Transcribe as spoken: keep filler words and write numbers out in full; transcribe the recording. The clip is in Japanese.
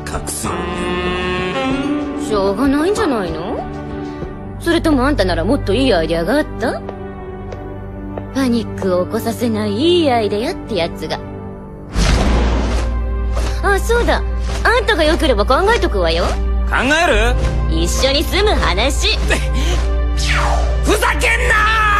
隠すよ。 しょうがないんじゃないの？それともあんたならもっといいアイデアがあった？パニックを起こさせないいいアイデアってやつが。あ、そうだ。あんたが良ければ考えとくわよ。 考える？ 一緒に住む話。 ふざけんなー！